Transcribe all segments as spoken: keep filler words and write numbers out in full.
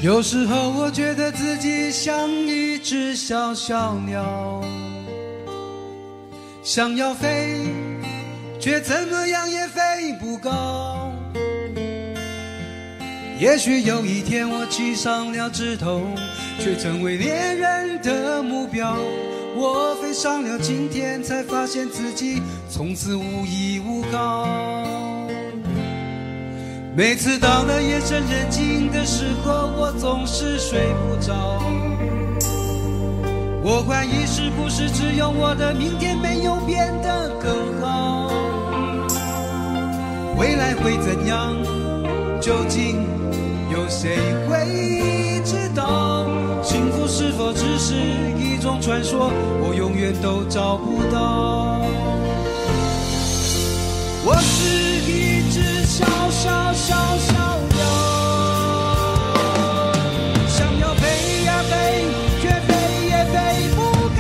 有时候我觉得自己像一只小小鸟，想要飞，却怎么样也飞不高。也许有一天我栖上了枝头，却成为猎人的目标。我飞上了青天，才发现自己从此无依无靠。每次到了夜深人静的时候，我总是睡不着。我怀疑是不是只有我的明天没有变得更好？未来会怎样？究竟有谁会知道？幸福是否只是一种传说？我永远都找不到。我是一只小小小小鸟，想要飞呀飞，却飞也飞不高。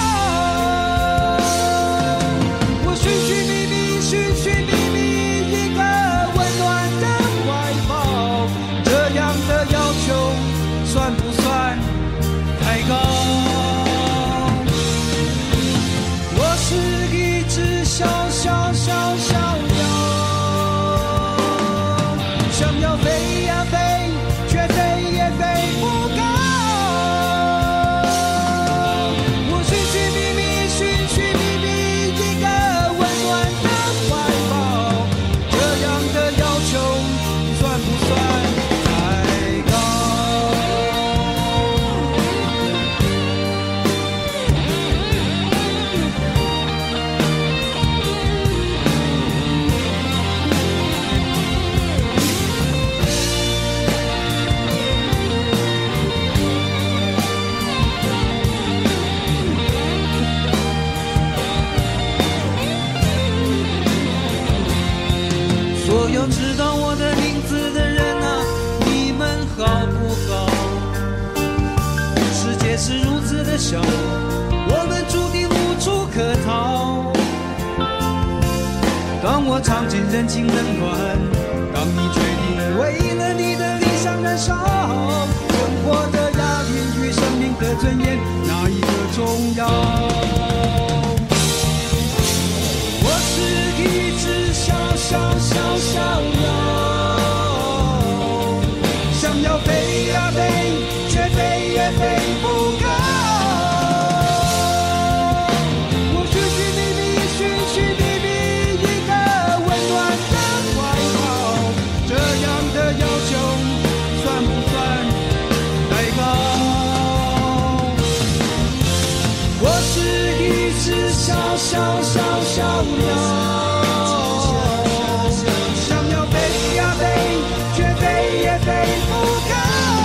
我寻寻觅觅，寻寻觅觅一个温暖的怀抱，这样的要求算不算太高？我是一只小小小小鸟，想要飞呀飞，却飞也飞不高。我寻寻觅觅，寻寻觅觅一个温暖的怀抱，这样的要求算不算太高？所有知道我的名字的人啊，你们好不好？世界是如此的小，我们注定无处可逃。当我尝尽人情冷暖，当你决定为了你的理想燃烧，生活的压力与生命的尊严，哪一个重要？我是一只小小小小鸟，想要飞呀飞，却飞也飞不高。我寻寻觅觅，寻寻觅觅一个温暖的怀抱，这样的要求算不算太高？我是一只小小小小鸟，飞不高。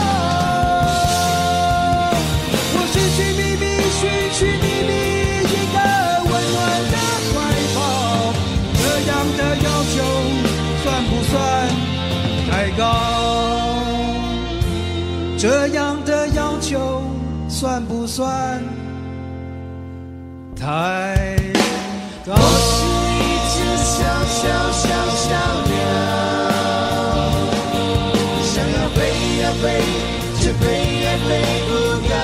我寻寻觅觅，寻寻觅觅一个温暖的怀抱，这样的要求算不算太高？这样的要求算不算太高？我是一只小小小小鸟，飞，却飞也飞不高。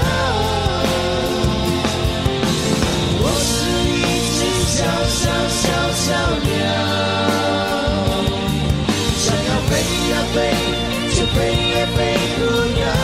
我是一只小小小小鸟，想要飞呀飞，却飞也飞不高。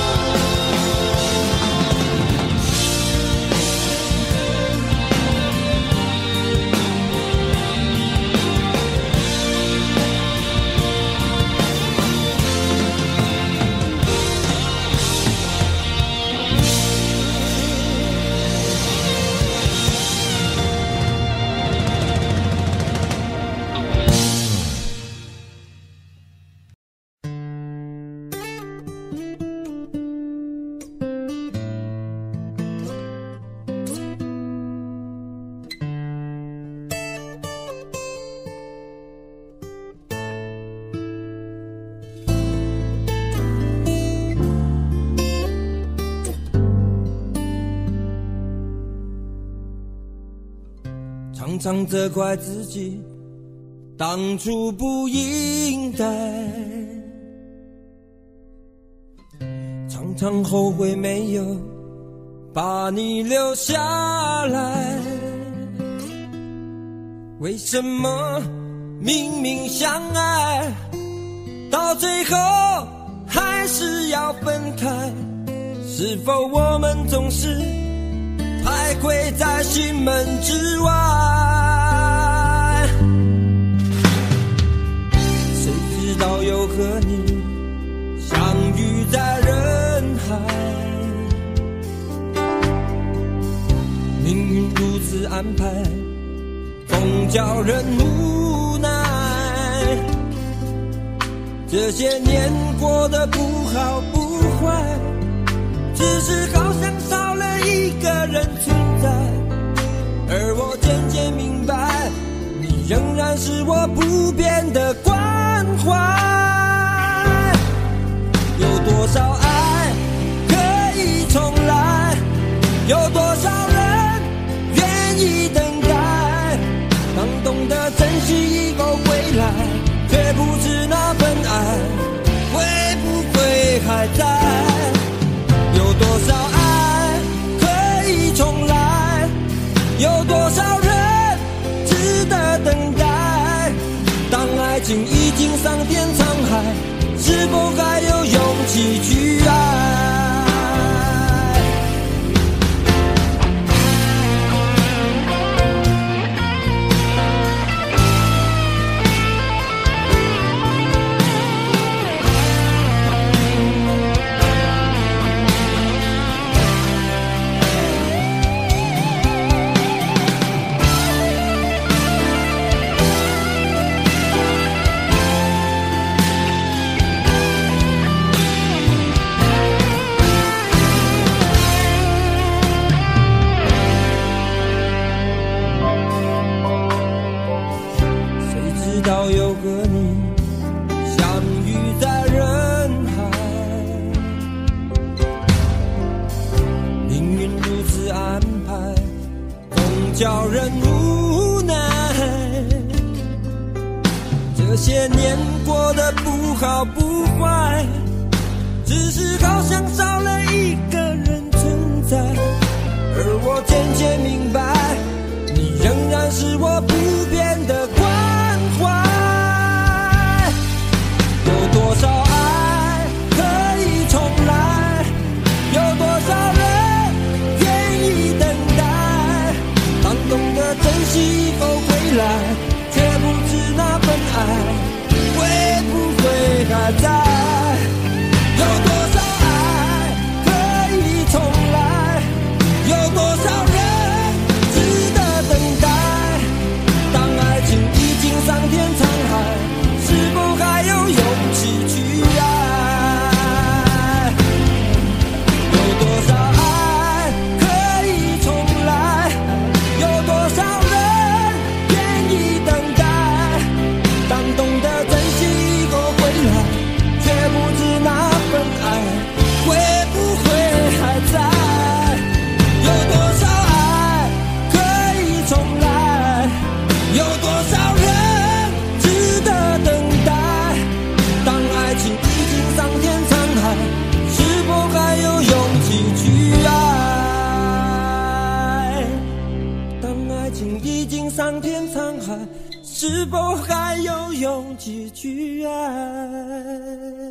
常常责怪自己当初不应该常常后悔没有把你留下来。为什么明明相爱，到最后还是要分开？是否我们总是徘徊在心门之外？谁知道又和你相遇在人海，命运如此安排，总叫人无奈。这些年过得不好不坏，只是好像少了一个人存在。而我渐渐明白，你仍然是我不变的关怀。有多少爱可以重来，有多少人愿意等待。当懂得珍惜以后回来，却不知那份爱会不会还在。有多少爱可以重来，有多少人值得等待。当爱情已经桑田沧海，是否还有勇气去爱？叫人无奈，这些年过得不好不坏，只是好像少了一个人存在。而我渐渐明白，你仍然是我不变的关怀。有多少爱可以重来，有多少人愿意等待。当懂得珍惜以后回来，却不知那份爱会不会还在。有多少爱可以重来，有多少人值得等待。当爱情已经桑田沧海，是否还有勇气去爱？有多少爱可以重来，有多少人愿意等待。当懂得珍惜以后回来，却不知那份爱会不会还在。有多少爱可以重来，有多少人值得等待。当爱情已经桑田沧海，是否还有勇气去爱？当爱情已经桑田沧海，是否还有勇气去爱？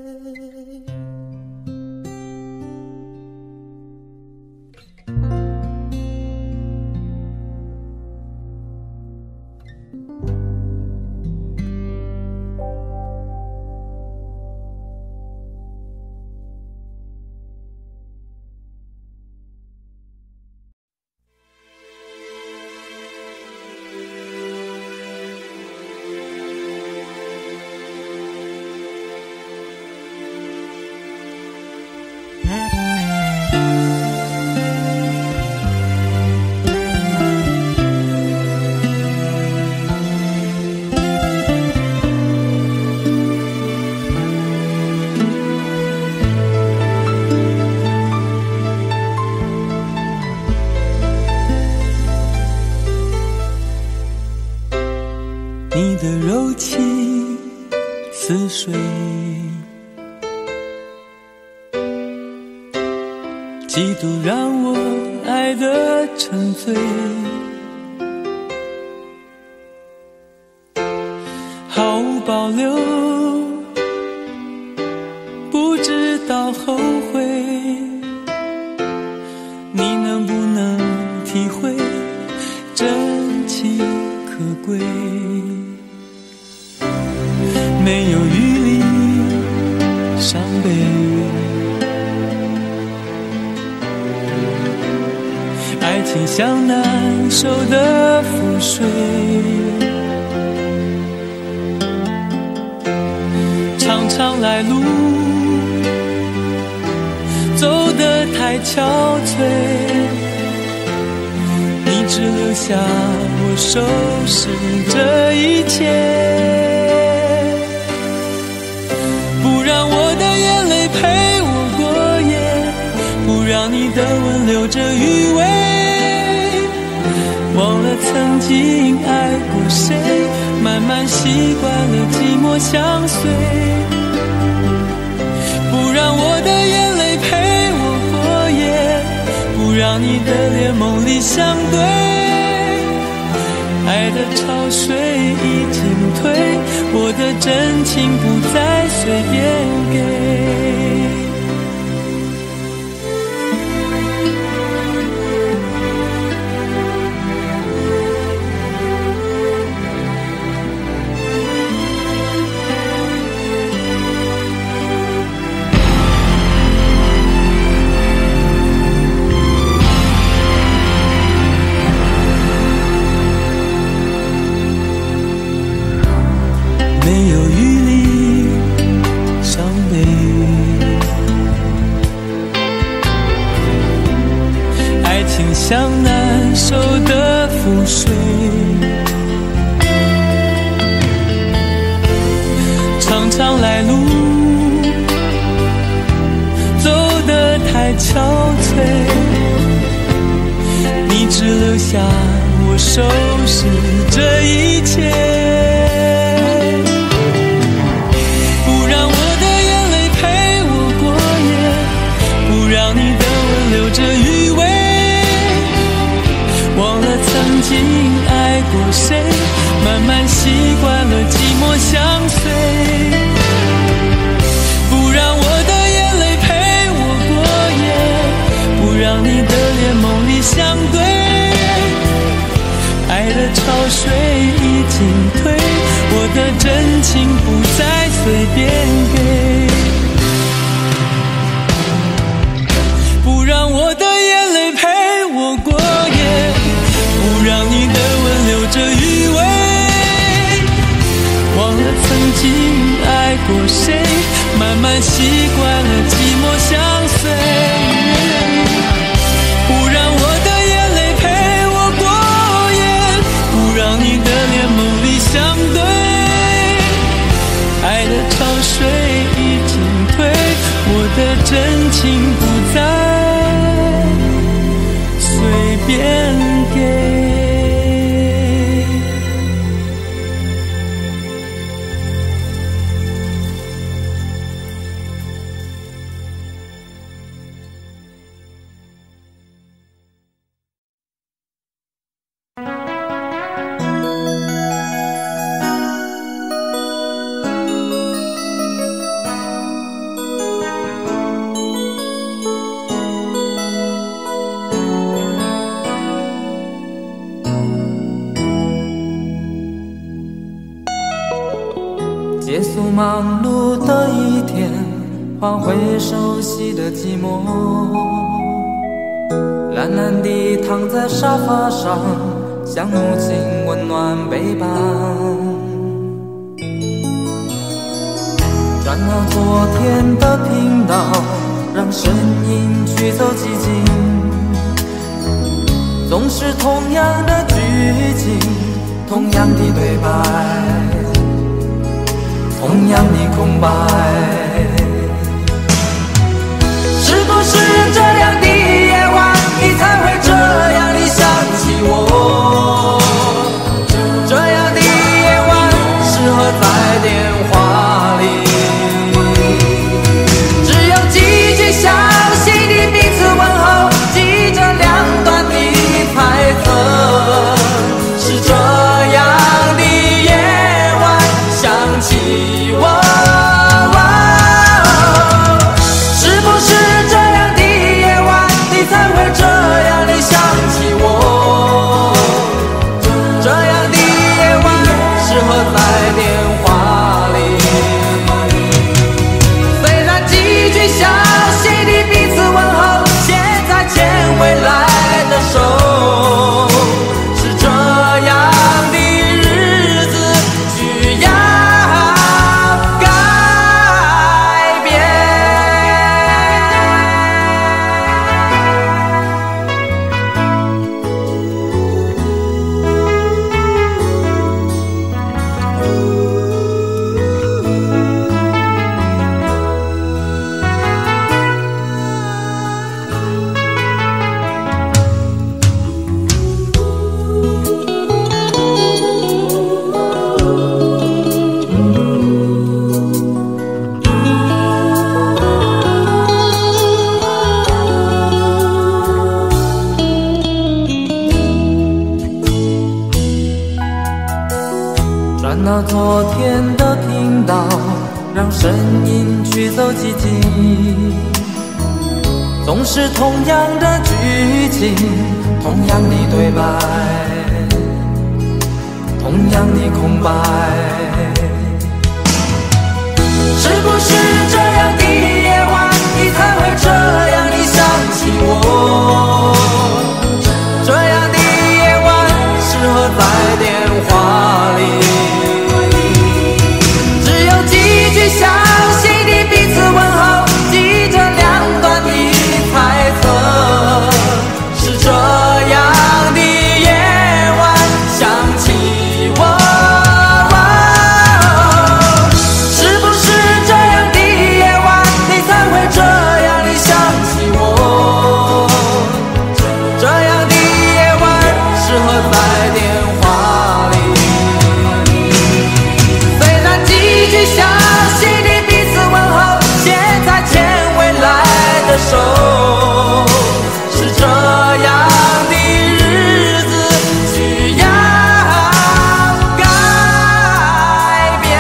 嫉妒让我爱得沉醉，毫无保留，不知道后悔。你能不能体会真情可贵？没有余力伤悲，爱情像难收的覆水，常常来路走得太憔悴，你只留下我收拾这一切。不让我的眼泪陪我过夜，不让你的吻留着余味，忘了曾经爱过谁，慢慢习惯了寂寞相随。不让我的眼泪陪我过夜，不让你的脸梦里相对，爱的潮水已经退，我的真情不再随便给。没有余力伤悲，爱情像难收的覆水，常常来路走得太憔悴，你只留下我收拾这一切。让你的吻留着余味，忘了曾经爱过谁，慢慢习惯了寂寞相随。不让我的眼泪陪我过夜，不让你的脸梦里相对，爱的潮水已经退，我的真情不再随便给。不让我的眼泪陪我过夜，不让你的吻留着余味，忘了曾经爱过谁，慢慢习惯了寂寞相随。不让我的眼泪陪我过夜，不让你的脸梦里相对，爱的潮水已经退，我的真情不再随便给。 结束忙碌的一天，换回熟悉的寂寞，懒懒地躺在沙发上，像母亲温暖背膀。转到昨天的频道，让声音驱走寂静，总是同样的剧情，同样的对白，同样的空白。是不是这样的夜晚，你才会这样地想起我？这样的夜晚适合在电话里，只有季节相信的彼此问候， 句小心地彼此问候，现在牵未来的手，是这样的日子需要改变。转到昨天的频道，让声音驱走寂静。总是同样的剧情，同样的对白，同样的空白。是不是这样的夜晚，你才会这样的想起我？这样的夜晚适合在电话里。小心地彼此问候，记着两端的猜测，是这样的夜晚想起我。是不是这样的夜晚，你才会这样的想起我？这样的夜晚适合在电话里。虽然几句小手，是这样的日子需要改变。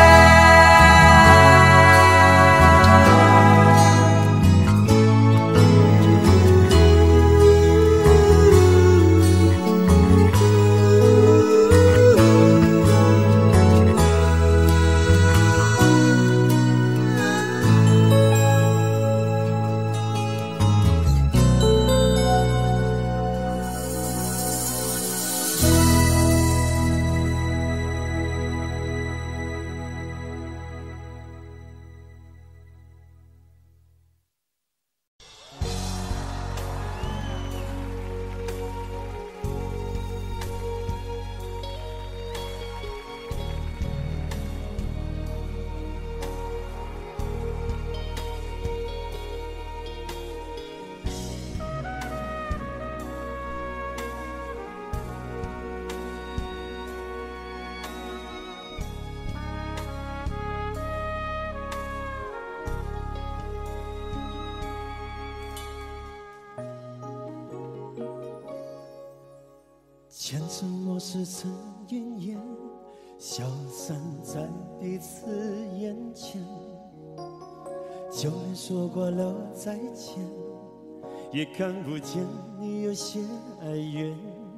前尘莫是曾云烟，消散在彼此眼前。就连说过了再见，也看不见你有些哀怨。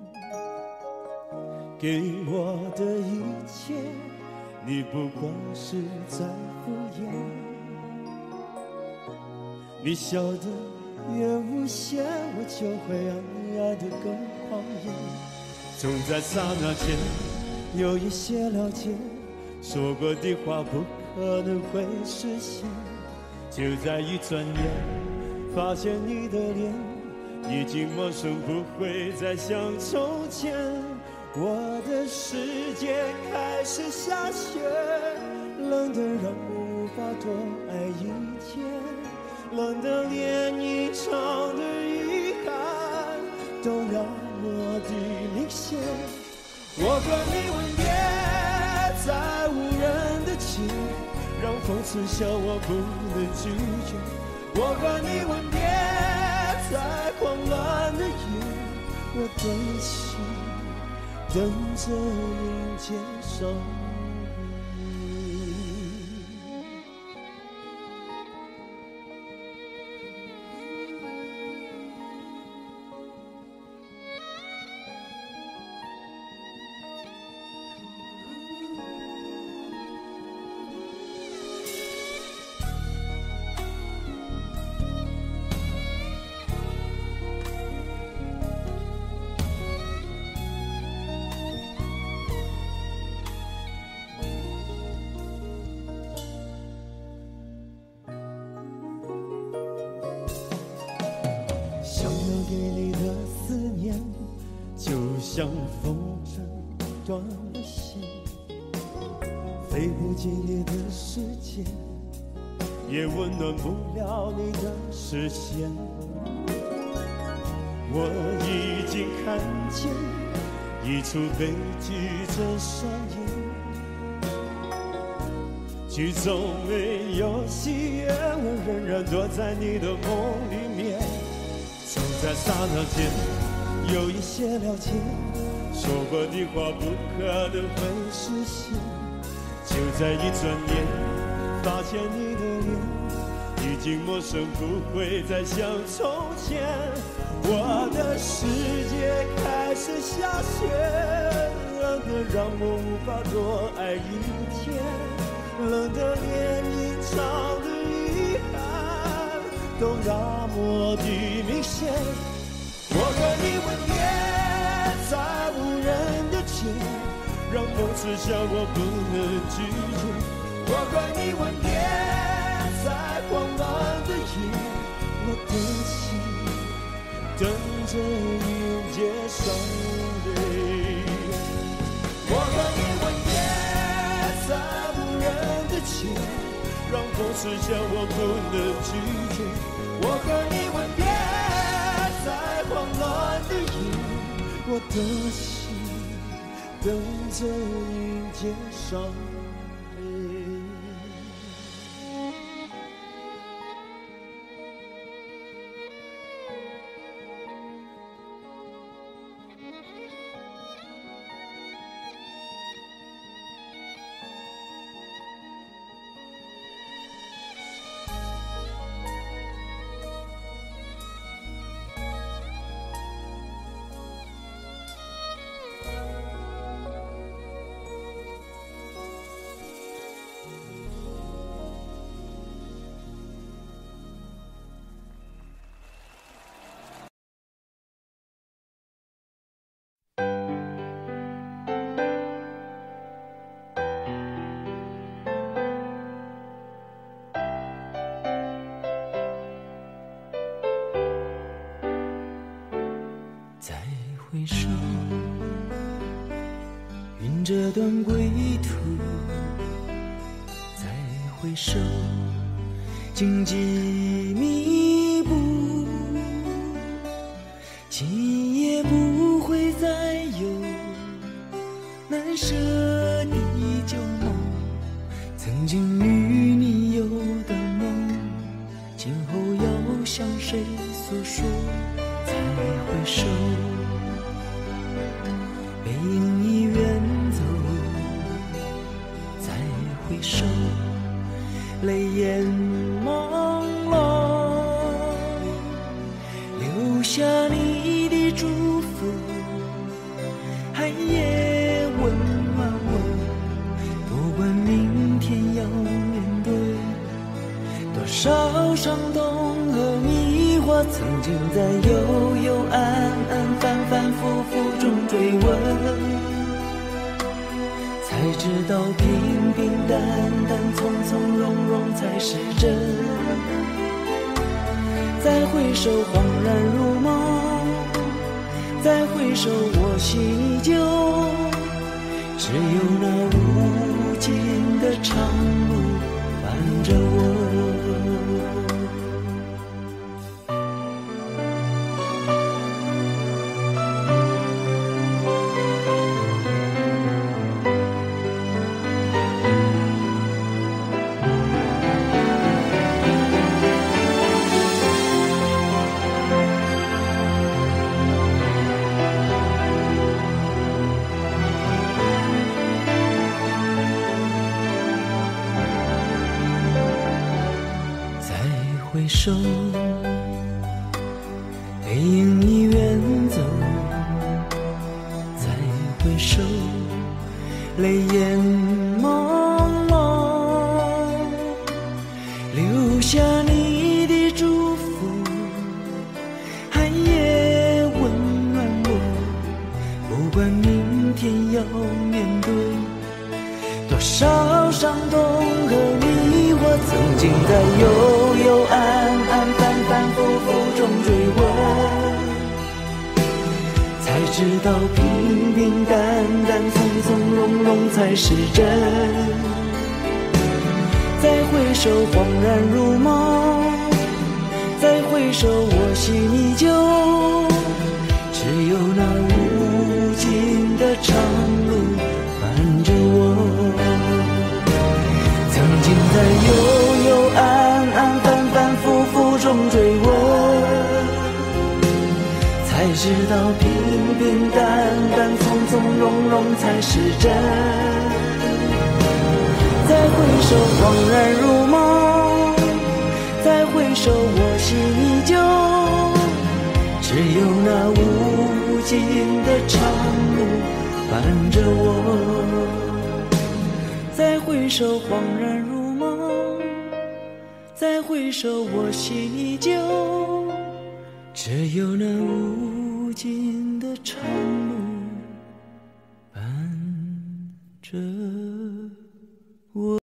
给我的一切，你不过是在敷衍。你笑得越无邪，我就会爱爱得更狂野。总在刹那间有一些了解，说过的话不可能会实现。就在一转眼，发现你的脸已经陌生，不会再像从前。我的世界开始下雪，冷得让我无法多爱一天，冷得连一场的遗憾都让我的明显。我和你吻别在无人的街，让风刺笑我不能拒绝。我和你吻别在狂乱的夜，我对不起，等着迎接伤悲。 给你的思念，就像风筝断了线，飞不进你的世界，也温暖不了你的视线。我已经看见一出悲剧正上演，剧中没有喜悦，我仍然躲在你的梦里面。总在刹那间有一些了解，说过的话不可能会实现。就在一转眼，发现你的脸已经陌生，不会再像从前。我的世界开始下雪，冷得让我无法多爱一天，冷得连隐藏的遗憾都那么的明显。我和你吻别在无人的街，让风痴笑我不能拒绝。我和你吻别在慌乱的夜，我的心等着迎接伤悲。我和你吻别在无人的街，让风痴笑我不能拒绝。我和你吻别在慌乱的夜，我的心等着迎接伤悲。 再回首，云这段归途；再回首，荆棘密布，今夜不会再有难舍的旧梦，曾经与你有的梦，今后要向谁诉说？再回首，背影已远走；再回首，泪眼朦胧，留下你的祝福，寒夜温暖我。不管明天要面对多少伤痛和迷惑，曾经在幽幽暗暗、反反复复中追问，才知道平平淡淡、从从容容才是真。再回首，恍然如梦；再回首，我心依旧。只有那无尽的长路伴着我。回首，背影已远走；再回首，泪眼朦胧，留下你的祝福，寒夜温暖我。不管明天要面对多少伤痛和迷惑，曾经在幽幽暗暗、反反复复中追问， 知道平平淡淡、从从容容才是真。再回首，恍然如梦；再回首，我心依旧。只有那无尽的长路伴着我，曾经在幽幽暗暗、反反复复中追问，才知道平平淡淡、从从容容才是真。再回首，恍然如梦；再回首，我心依旧。只有那无尽的长路伴着我。再回首，恍然如梦；再回首，我心依旧。只有那无尽的长路伴着我。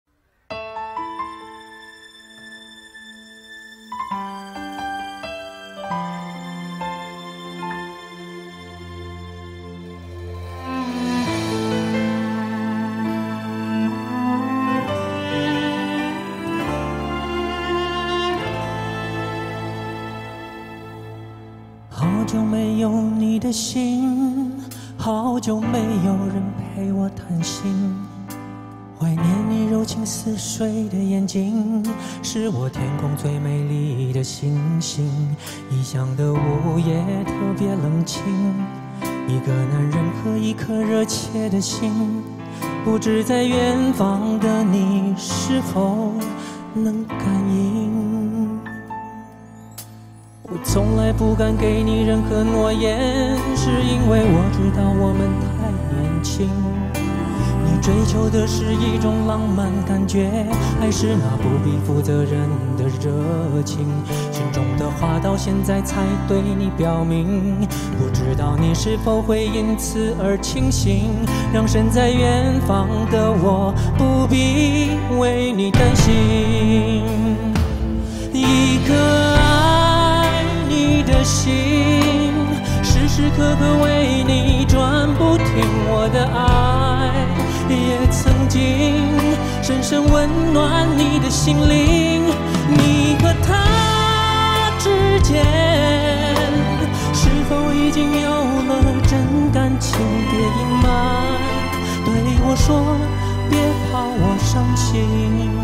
好久没有你的心，好久没有人陪我谈心。怀念你柔情似水的眼睛，是我天空最美丽的星星。异乡的午夜特别冷清，一个男人和一颗热切的心，不知在远方的你是否能感应。我从来不敢给你任何诺言，是因为我知道我们太年轻。你追求的是一种浪漫感觉，还是那不必负责任的热情？心中的话到现在才对你表明，不知道你是否会因此而清醒，让身在远方的我不必为你担心。一个爱你的心，时时刻刻为你转不停，我的爱也曾经深深温暖你的心灵。你和他之间是否已经有了真感情？别隐瞒，对我说，别怕我伤心。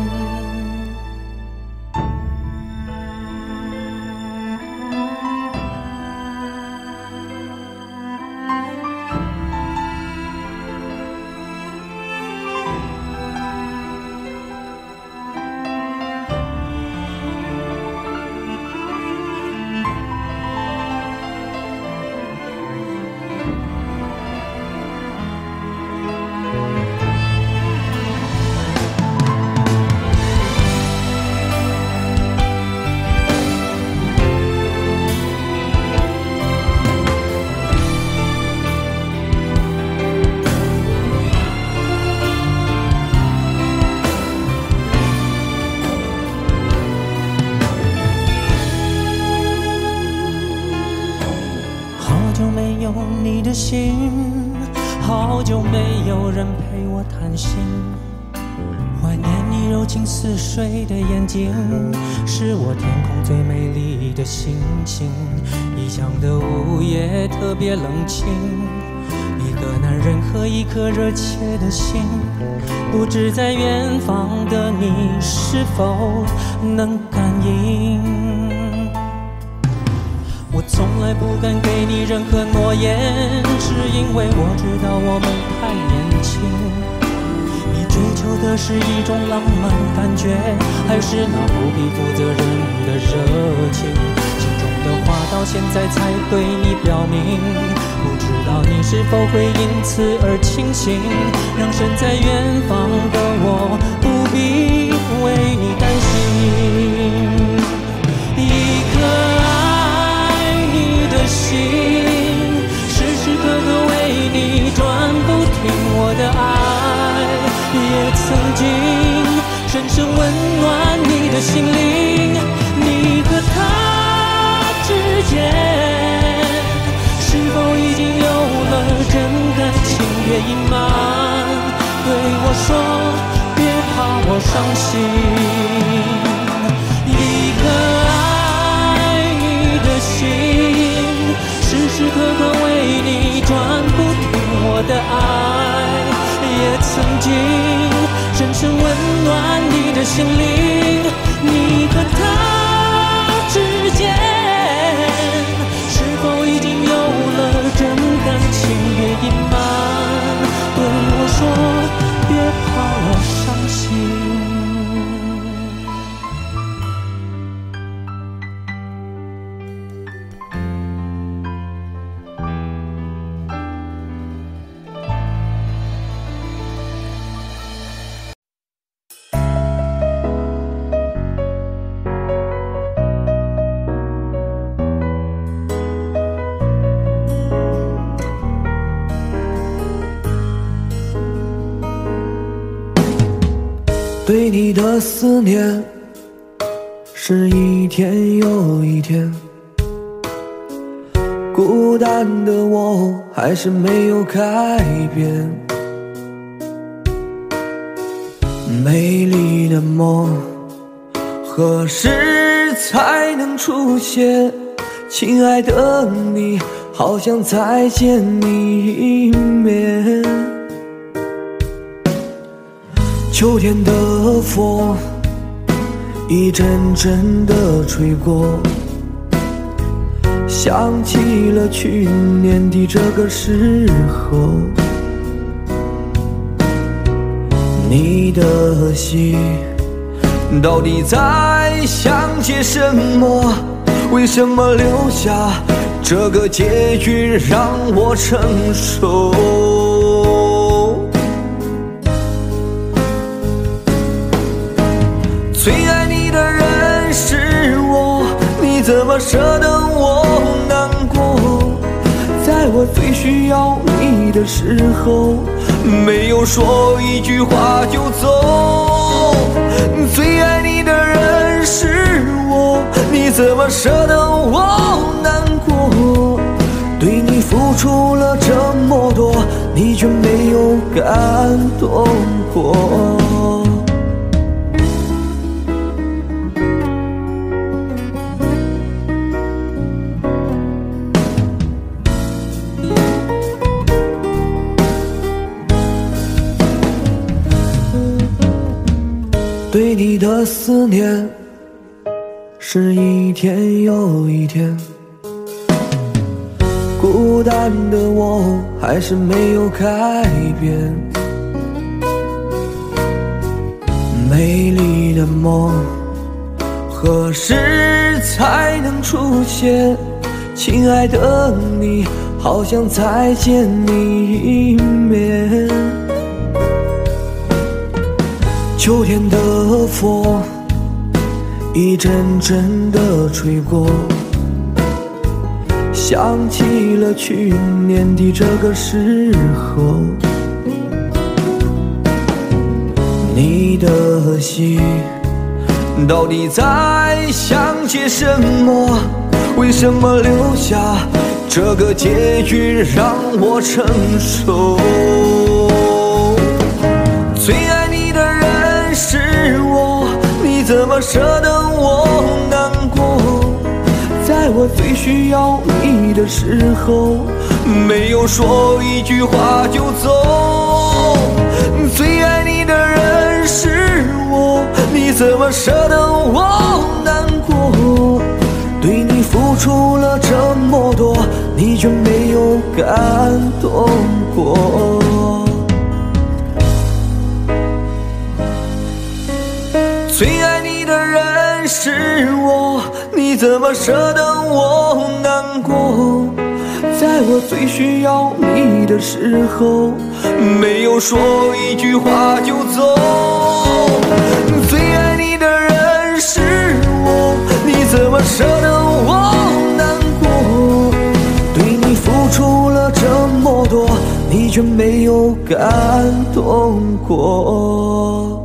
你的心，好久没有人陪我谈心。怀念你柔情似水的眼睛，是我天空最美丽的星星。异乡的午夜特别冷清，一个男人和一颗热切的心，不知在远方的你是否能感应。我从来不敢给你任何诺言，是因为我知道我们太年轻。你追求的是一种浪漫感觉，还是那不必负责任的热情？心中的话到现在才对你表明，不知道你是否会因此而清醒，让身在远方的我不必为你担心。一颗心，时时刻刻为你转不停，我的爱也曾经深深温暖你的心灵。你和他之间是否已经有是温暖你的心灵。你和他之间，是否已经有了真感情？别隐瞒，对我说，别怕我伤心。 对你的思念是一天又一天，孤单的我还是没有改变。美丽的梦何时才能出现？亲爱的你，好想再见你一面。秋天的风一阵阵地吹过，想起了去年的这个时候。你的心到底在想些什么？为什么留下这个结局让我承受？最爱你的人是我，你怎么舍得我难过？在我最需要你的时候，没有说一句话就走。最爱你的人是我，你怎么舍得我难过？对你付出了这么多，你却没有感动过。对你的思念是一天又一天，孤单的我还是没有改变。美丽的梦何时才能出现？亲爱的你，好想再见你一面。秋天的风一阵阵地吹过，想起了去年的这个时候。你的心到底在想些什么？为什么留下这个结局让我承受？最爱你的人是我，你怎么舍得我难过？在我最需要你的时候，没有说一句话就走。最爱你的人是我，你怎么舍得我难过？对你付出了这么多，你却没有感动过。最爱你的人是我，你怎么舍得我难过？在我最需要你的时候，没有说一句话就走。最爱你的人是我，你怎么舍得我难过？对你付出了这么多，你却没有感动过。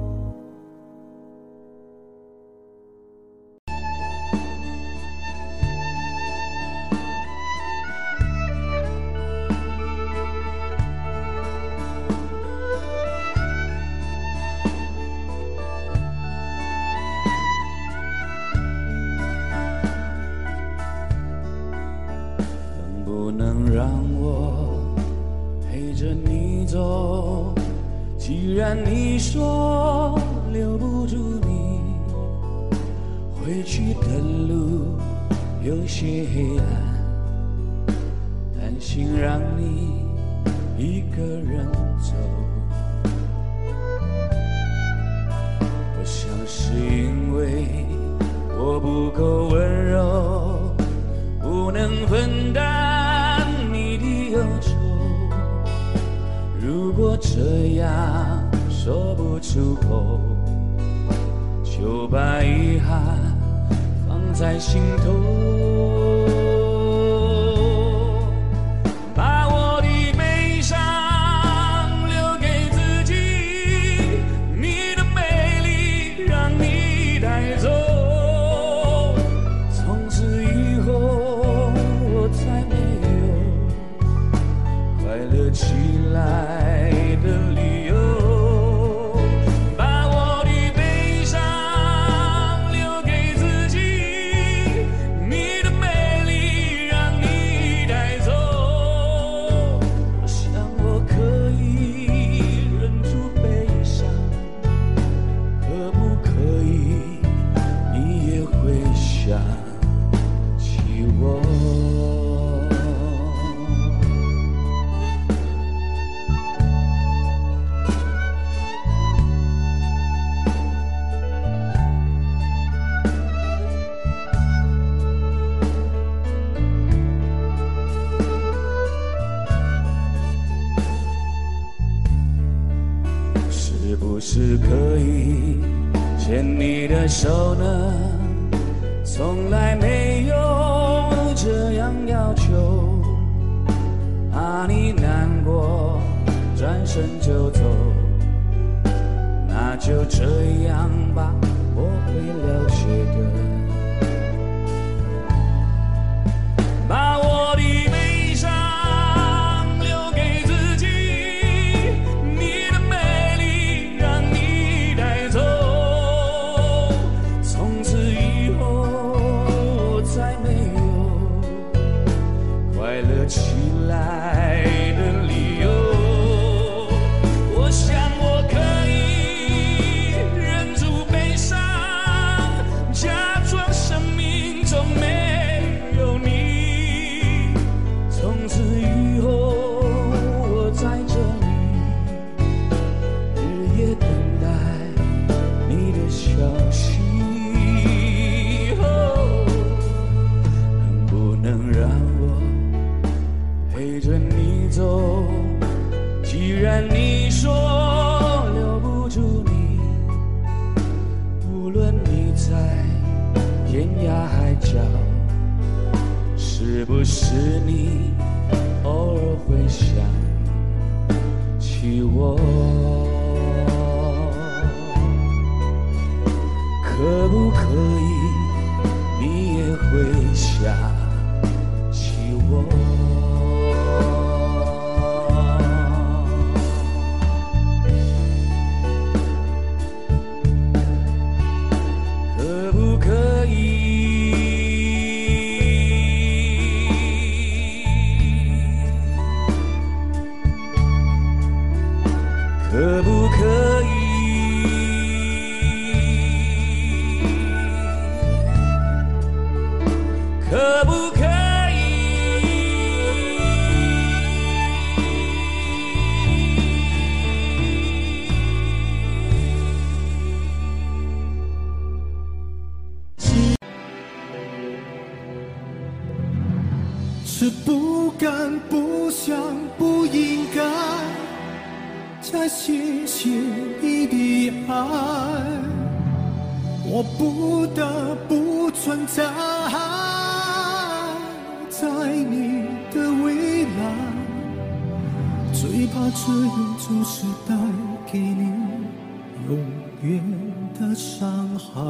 不能让我陪着你走，既然你说留不住你，回去的路有些黑暗，担心让你一个人走。我想是因为我不够温柔，不能分担你的忧愁。如果这样说不出口，就把遗憾放在心头，把我的悲伤留给自己，你的美丽让你带走。从此以后我再没有快乐起来的理由。是可以牵你的手呢？从来没有这样要求，怕你难过转身就走，那就这样吧，我会了解的。把我的悲伤留给自己，你的美丽让你带走。从此以后我再没有快乐起来的理由。我想我可以忍住悲伤，假装生命中没有你。从此以后我在这里日夜等待你的消息。哦，能不能让我陪着你走？既然你说留不住你，无论你在天涯海角，是不是你偶尔会想起我？可不可以你也会想起我？可不可以？可不可以？可不可以？ 是不敢、不想、不应该再谢谢你的爱，我不得不存在在你的未来，最怕这样就是带给你永远的伤害。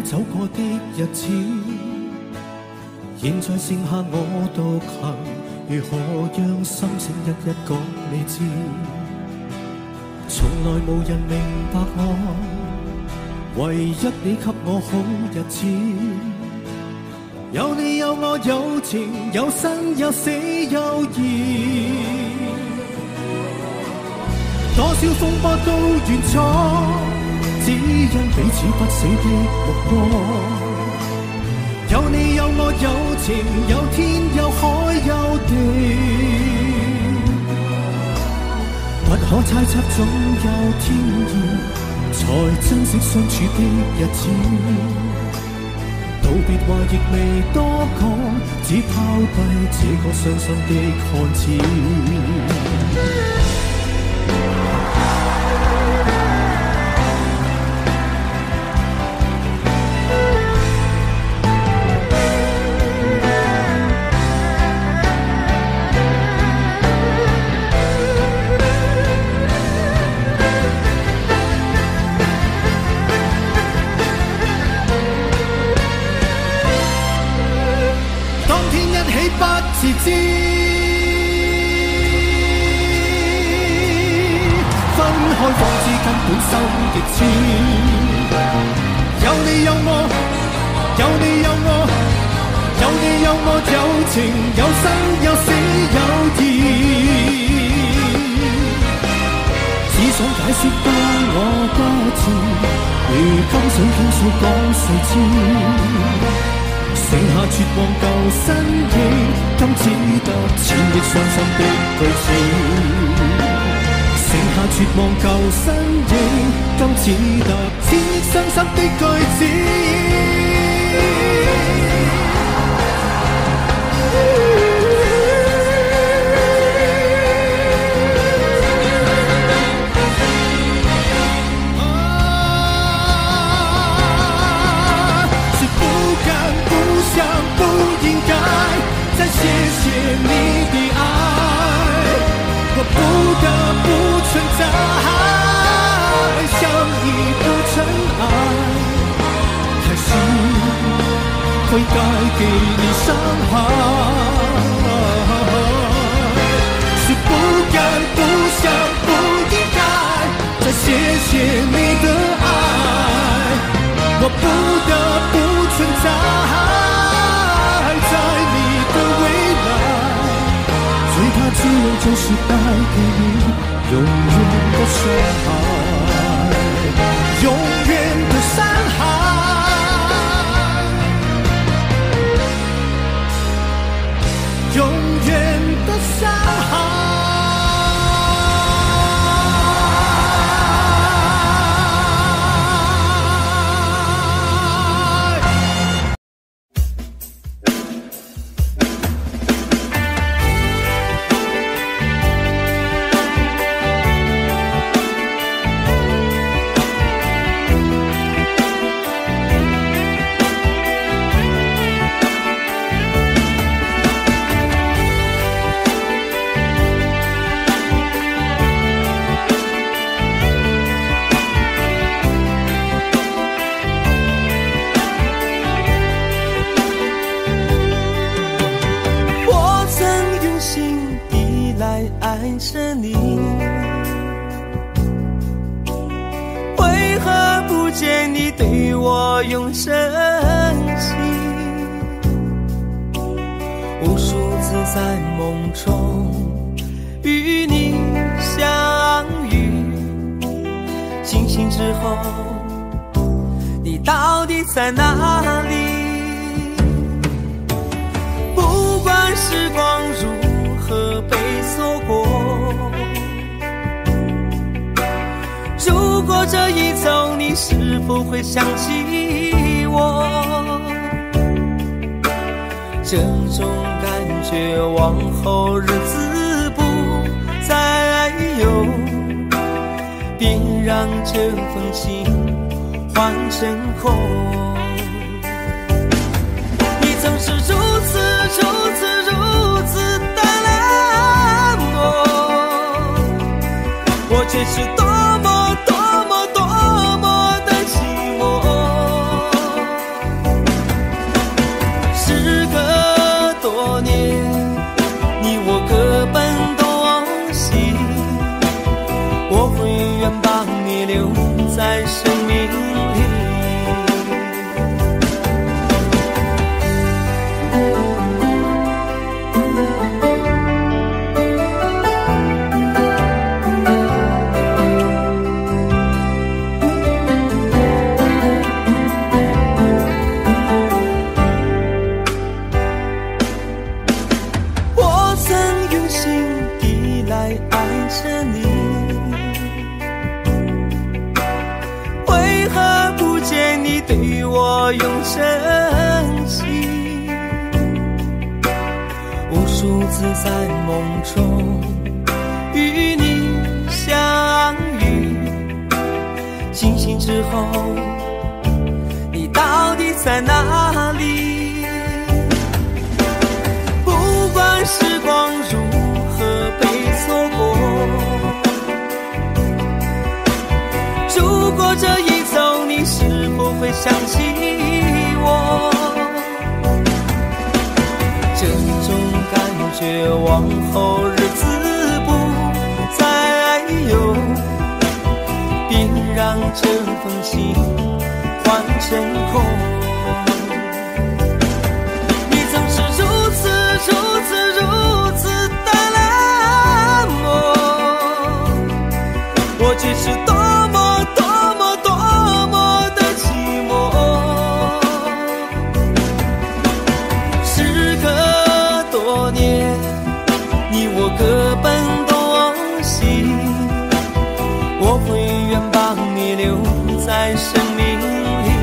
走過的日子，現在剩下我獨行，如何讓心聲一一講你知？從來無人明白我，唯一你給我好日子。有你有我有情有生有死有義，多少風波都願闖。只因彼此不死的目光，有你有我有情有天有海有地，不可猜測總有天意，才珍惜相處的日子。道別話亦未多講，只拋低這個傷心的漢子。自知分開方知根本心極痴，有你有我，有你有我，有你有我有情有生有死有義，只想解釋當我不知，如今想傾訴講誰知？剩下絕望舊身影，今只得千億傷心的句子。剩下絕望舊身影，今只得千億傷心的句子。谢谢你的爱，我不得不存在，相依不尘埃，还是会带给你伤害，是不敢不想不应该，再谢谢你的爱，我不得不存在，在你的未最怕只有就是带给你永远的伤害，永远的伤害，永远的伤害。爱着你，为何不见你对我用真情？无数次在梦中与你相遇，清醒之后，你到底在哪里？不管时光如何被错过，如果这一走，你是否会想起我？这种感觉往后日子不再有，别让这封情换成空。你总是如此如此如此的冷漠，我却是多么多么多么的寂寞。 我用真心。无数次在梦中与你相遇，清醒之后你到底在哪里？不管时光如何被错过，如果这一走你是否会想起我？这种感觉往后日子不再有，别让这封信换成空。你曾是如此如此如此的冷漠，我却是多么多么多么的寂寞。时隔多年，你我各奔东西，我会愿把你留在生命里。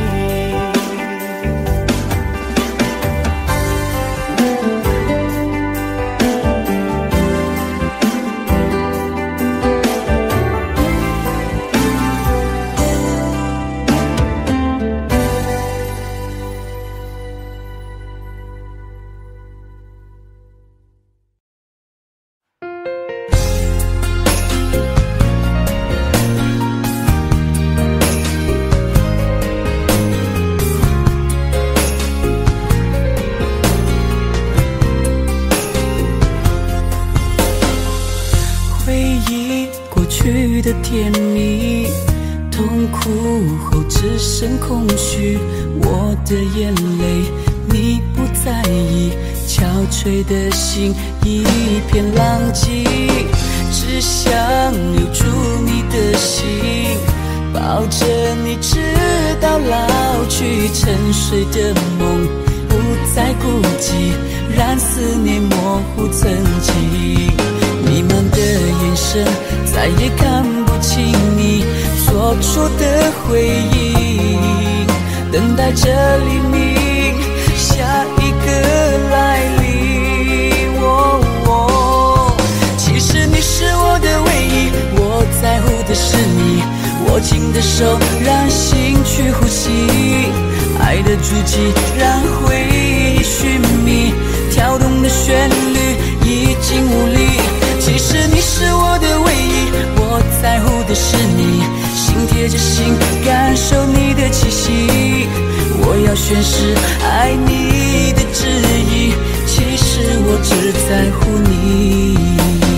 的甜蜜，痛苦后只剩空虚。我的眼泪你不在意，憔悴的心一片狼藉。只想留住你的心，抱着你直到老去。沉睡的梦不再孤寂，让思念模糊曾经。弥漫的眼神再也看不清你所处的回忆，等待着黎明，下一个来临。哦哦，其实你是我的唯一，我在乎的是你，握紧的手让心去呼吸，爱的足迹让回忆寻觅，跳动的旋律已经无力。其实你是我的唯一，我在乎的是你，心贴着心感受你的气息。我要宣誓爱你的旨意，其实我只在乎你。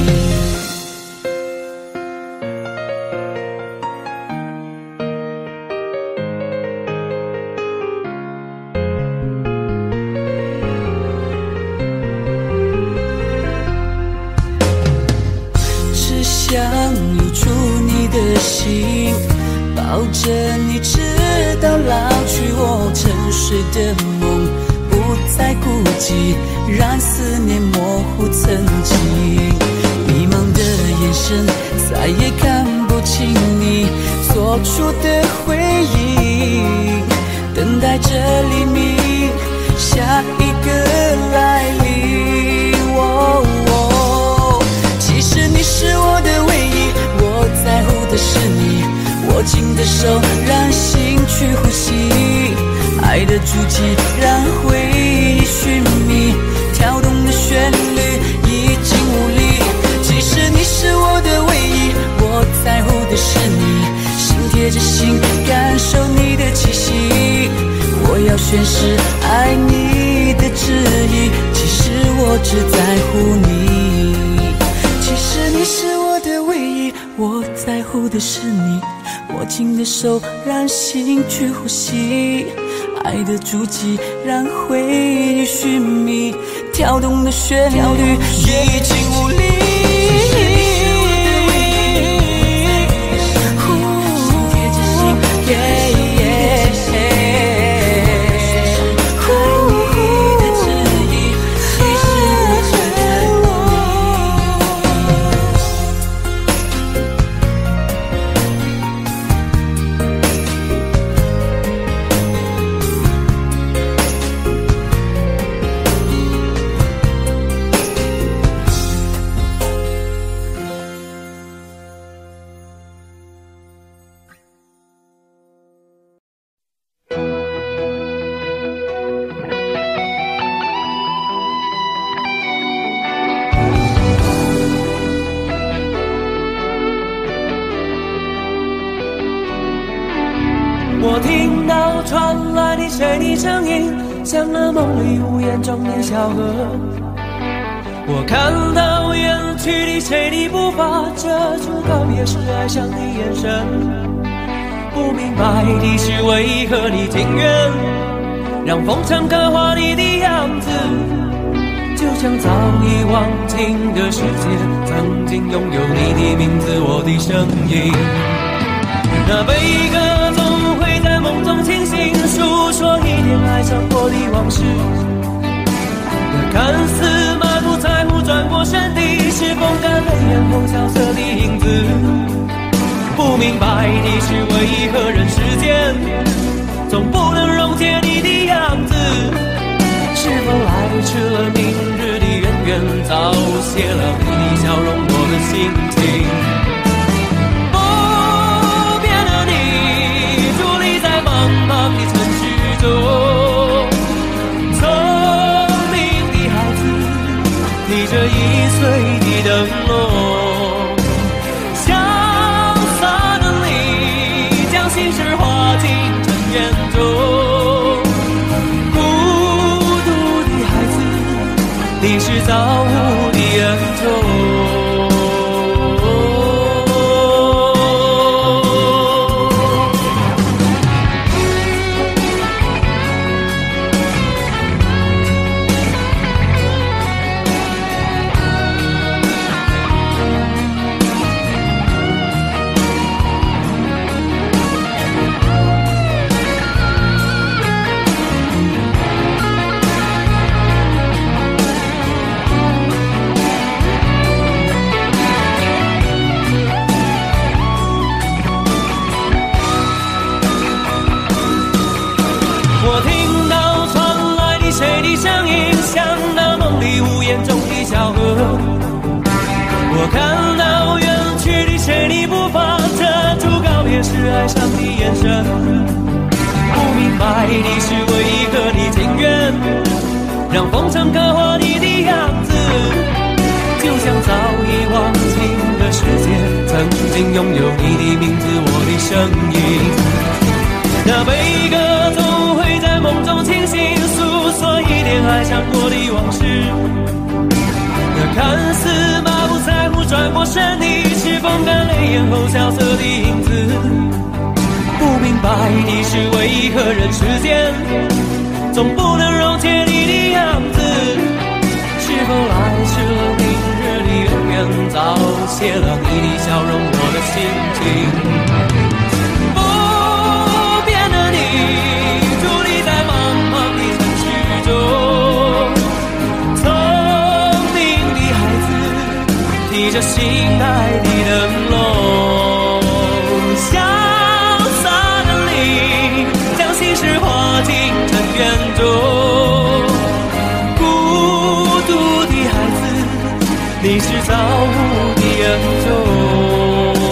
抱着你直到老去，我沉睡的梦不再孤寂，让思念模糊曾经。迷茫的眼神再也看不清你所处的回忆，等待着黎明，下一个来临。哦哦，其实你是我的唯一，我在乎的是你，握紧的手让心去呼吸，爱的足迹让回忆寻觅，跳动的旋律已经无力。其实你是我的唯一，我在乎的是你，心贴着心感受你的气息。我要宣誓爱你的旨意，其实我只在乎你。其实你是我的唯一，我在乎的是你，握紧的手让心去呼吸，爱的足迹让回忆寻觅，跳动的旋律已经无力。 我听到传来的谁的声音，像那梦里无言中的小河。我看到远去的谁的步伐，遮住告别时哀伤的眼神。不明白的是为何你情愿让风尘刻画你的样子，就像早已忘情的世界曾经拥有你的名字，我的声音。那悲歌总会在梦中清醒，诉说一点爱上过的往事。那看似满不在乎转过身的，是风干泪眼后萧瑟的影子。不明白的是为何人世间总不能溶解你的样子，是否来迟了明日的渊源，早谢了你的笑容我的心情。不变的你伫立在茫茫的城市中，聪明的孩子提着易碎的灯笼，潇洒的你将心事化进尘缘中。你是造物的恩宠。我看到远去的谁的步伐，遮住告别时哀伤的眼神。不明白的是为何你情愿让风尘刻画你的样子，就像早已忘情的世界曾经拥有你的名字，我的声音。那悲歌总会在梦中清醒，诉说一点爱上过的往事。那看似满不在乎转过身的，是风干泪眼后萧瑟的影子。不明白的是为何人世间总不能溶解你的样子，是否来迟了明日的渊源，早谢了你的笑容我的心情。不变的你伫立在茫茫的城市中，提着心爱的灯笼，潇洒的你将心事化进尘缘中。孤独的孩子，你是造物的恩宠。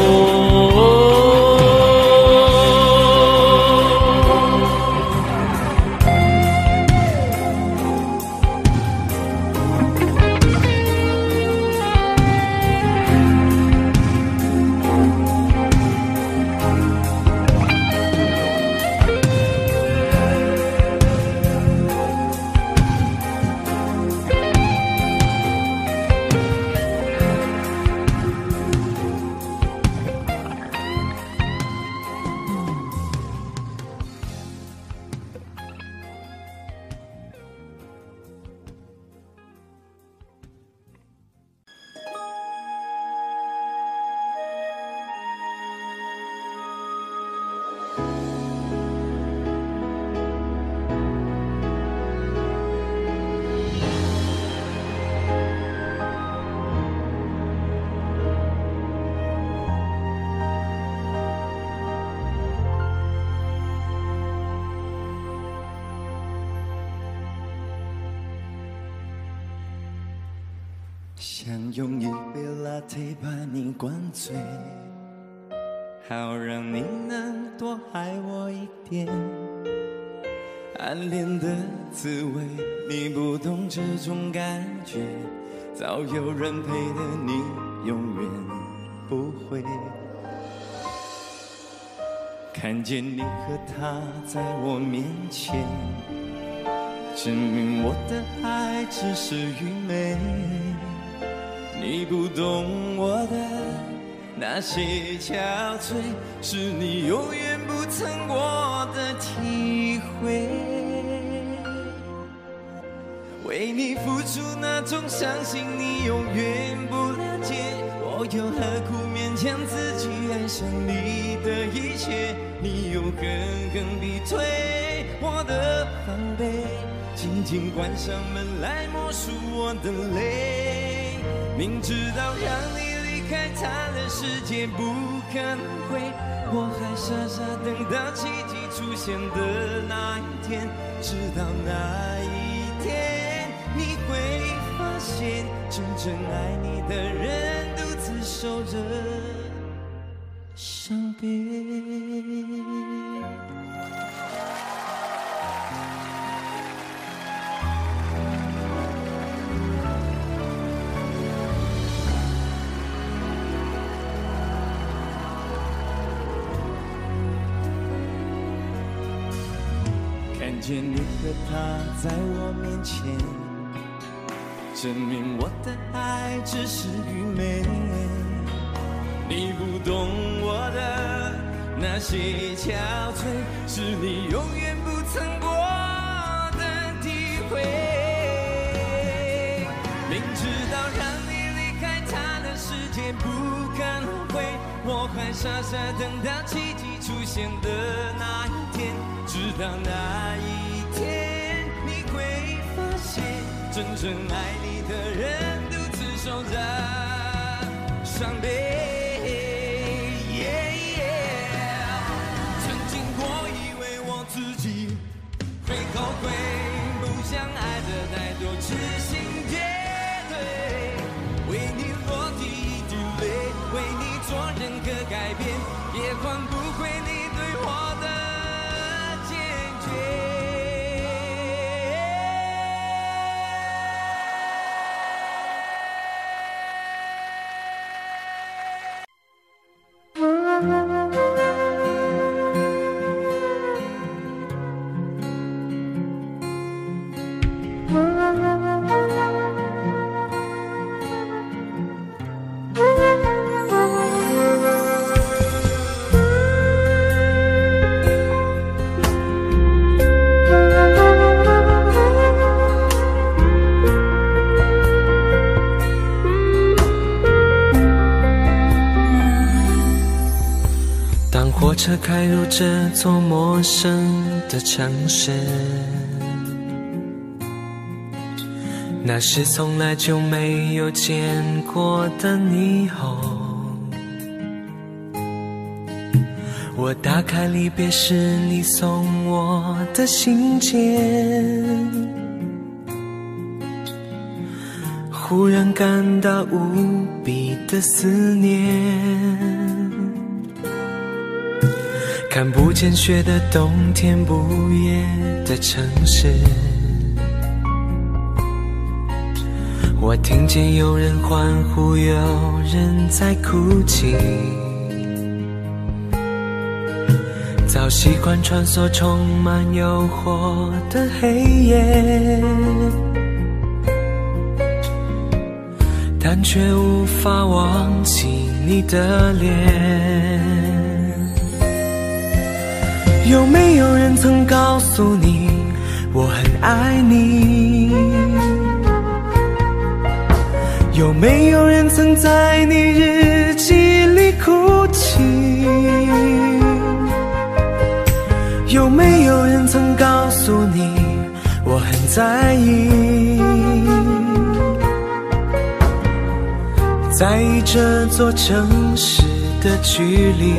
想用一杯 latte 把你灌醉，好让你能多爱我一点。暗恋的滋味，你不懂这种感觉，早有人陪的你永远不会看见你和他在我面前，证明我的爱只是愚昧。你不懂我的那些憔悴，是你永远不曾过的体会。为你付出那种相信你永远不了解，我又何苦勉强自己爱上你的一切？你又狠狠逼退我的防备，紧紧关上门来默数我的泪。明知道让你离开他的世界不可能会，我还傻傻等到奇迹出现的那一天。直到那一天，你会发现真正爱你的人独自守着伤悲。看见你和他在我面前，证明我的爱只是愚昧。你不懂我的那些憔悴，是你永远不曾过的体会。明知道让你离开他的世界不可能会，我还傻傻等到奇迹出现的那一天。直到那一天，你会发现真正爱你的人独自守着伤悲。曾经我以为我自己会后悔，不想爱的太多，痴心绝对。为你落地一滴泪，为你做任何改变，也换不回你对我的坚决。 火车开入这座陌生的城市，那是从来就没有见过的霓虹。我打开离别时你送我的信件，忽然感到无比的思念。看不见雪的冬天，不夜的城市，我听见有人欢呼，有人在哭泣。早习惯穿梭充满诱惑的黑夜，但却无法忘记你的脸。有没有人曾告诉你我很爱你？有没有人曾在你日记里哭泣？有没有人曾告诉你我很在意？在意这座城市的距离。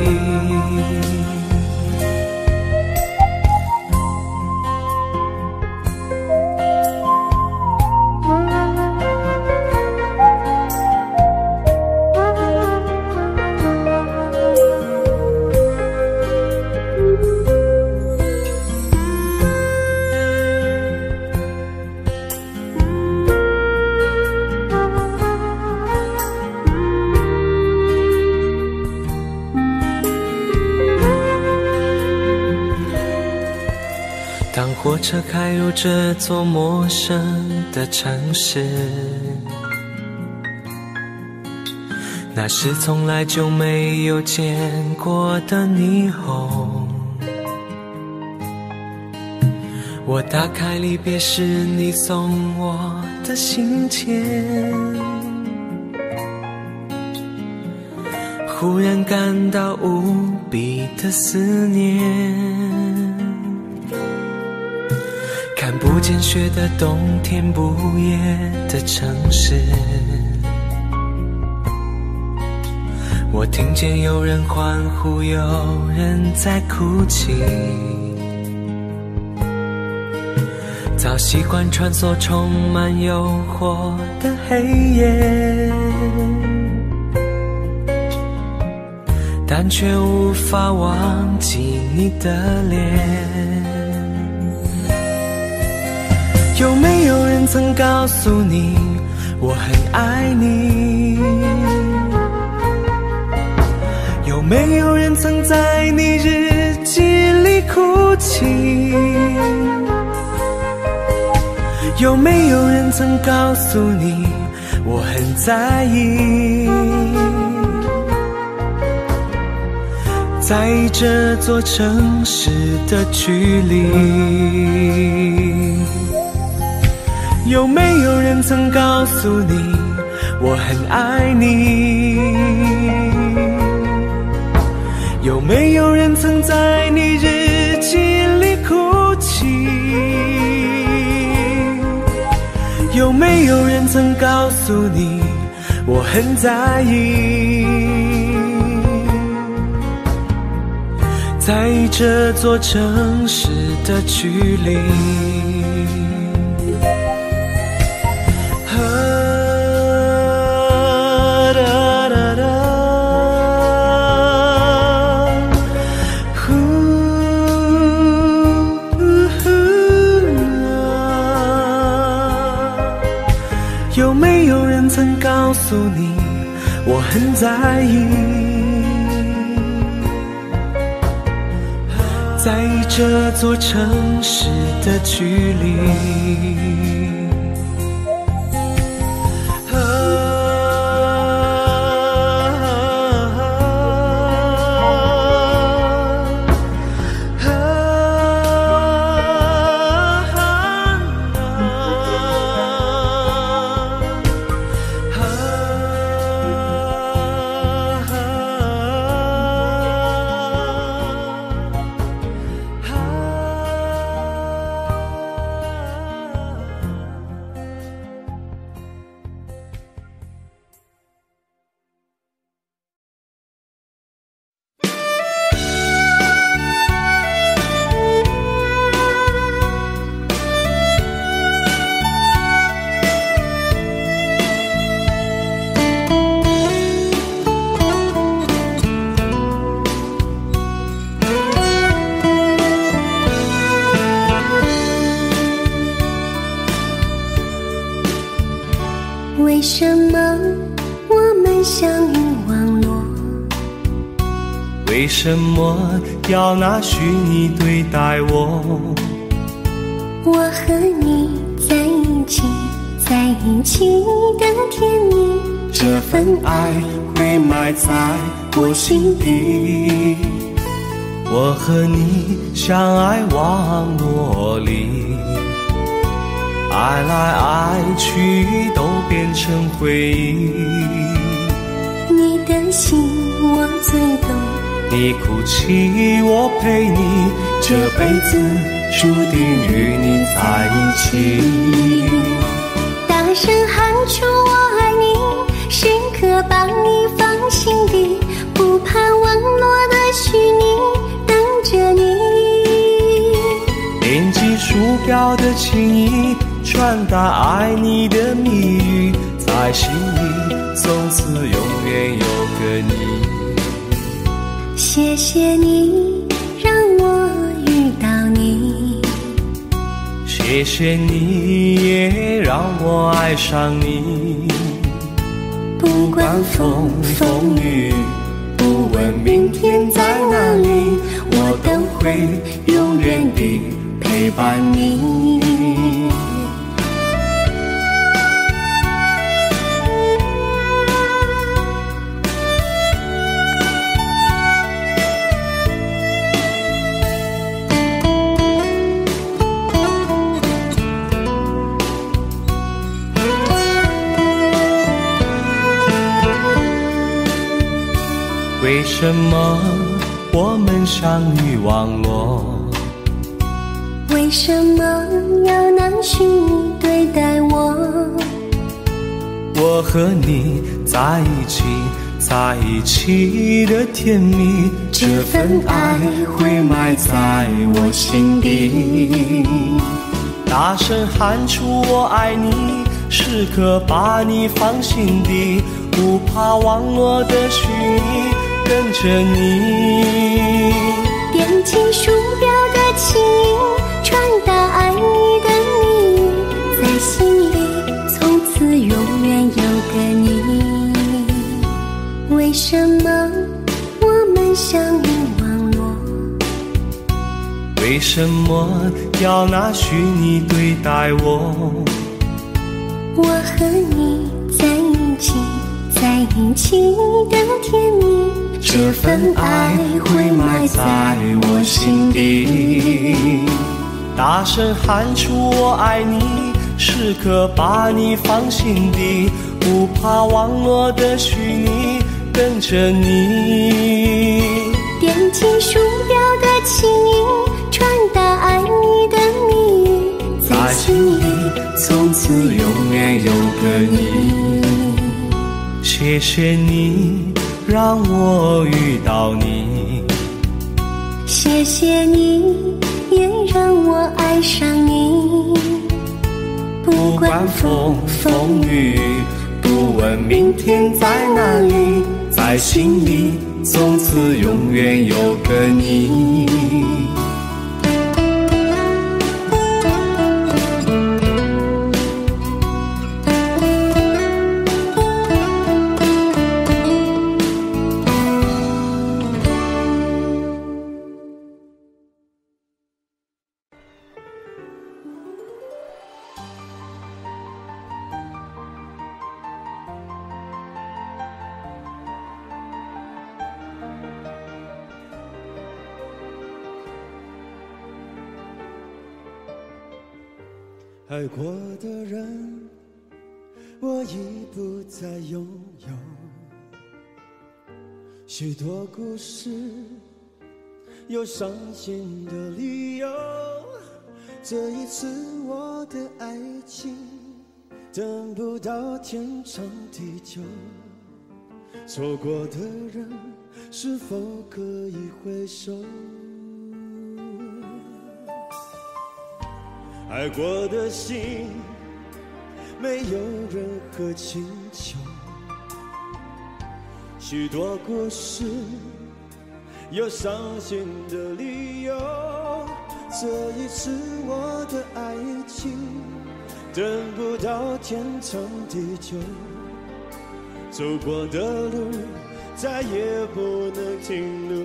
车开入这座陌生的城市，那是从来就没有见过的霓虹。我打开离别时你送我的信笺，忽然感到无比的思念。看不见雪的冬天，不夜的城市，我听见有人欢呼，有人在哭泣。早习惯穿梭充满诱惑的黑夜，但却无法忘记你的脸。有没有人曾告诉你我很爱你？有没有人曾在你日记里哭泣？有没有人曾告诉你我很在意？在这座城市的距离，有没有人曾告诉你我很爱你？有没有人曾在你日记里哭泣？有没有人曾告诉你我很在意？在这座城市的距离，有没有人曾告诉你我很在意？在这座城市的距离。 为什么我们相遇网络？ 为什么要拿虚拟对待我？ 我和你在一起，在一起的甜蜜， 这份爱会埋在我心底。我和你相爱网络里，爱来爱去都变成回忆。 你的心我最懂， 你哭泣我陪你，这辈子注定与你在一起。 大声喊出我爱你，时刻把你放心底，不怕网络的虚拟，等着你。 点击鼠标的情意，传达爱你的蜜语，在心里从此永远有个你。 谢谢你让我遇到你， 谢谢你也让我爱上你。 不管风风雨，不问明天在哪里，我都会永远地陪陪伴你。 为什么我们相遇忘我？ 为什么要拿虚拟对待我？ 我和你在一起，在一起的甜蜜，这份爱会埋在我心底。大声喊出我爱你，时刻把你放心底，不怕网络的虚拟，跟着你。 点击鼠标的轻音，传达爱你的秘密，在心里从此永远有个你。为什么我们相遇忘我？ 为什么要拿虚拟对待我？ 我和你在一起，在一起的甜蜜， 这份爱会埋在我心底。大声喊出我爱你，时刻把你放心底，不怕网络的虚拟，跟着你。 点击鼠标的轻音，传达爱你的秘密，在心里从此永远有个你。谢谢你让我遇到你， 谢谢你也让我爱上你。 不管风风雨，不问明天在哪里，在心里从此永远有个你。 爱过的人，我已不再拥有。许多故事，有伤心的理由。这一次我的爱情，等不到天长地久。错过的人，是否可以回首？爱过的心，没有任何请求。许多故事，有伤心的理由。这一次我的爱情，等不到天长地久。走过的路，再也不能停留。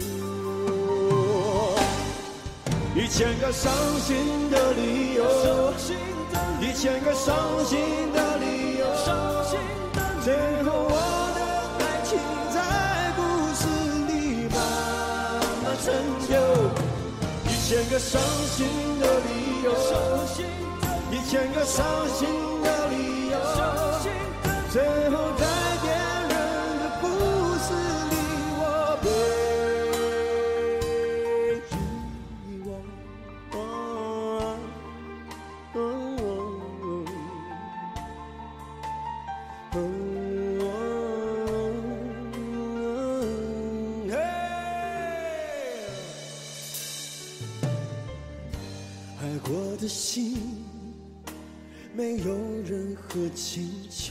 一千个伤心的理由，一千个伤心的理由，最后我的爱情在故事里慢慢成就。一千个伤心的理由，一千个伤心的理由，最后在别人的故事里，我被我的心没有任何请求，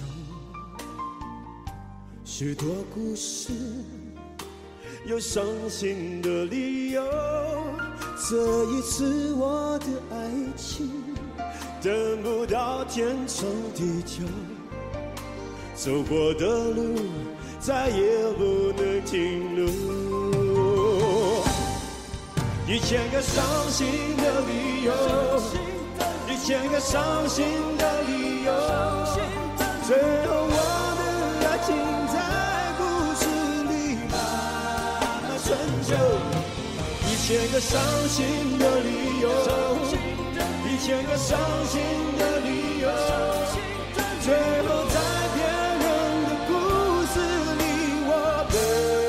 许多故事有伤心的理由。这一次我的爱情等不到天长地久，走过的路再也不能停留。 一千个伤心的理由，一千个伤心的理由，最后我的爱情在故事里慢慢成就。一千个伤心的理由，一千个伤心的理由，最后在别人的故事里我被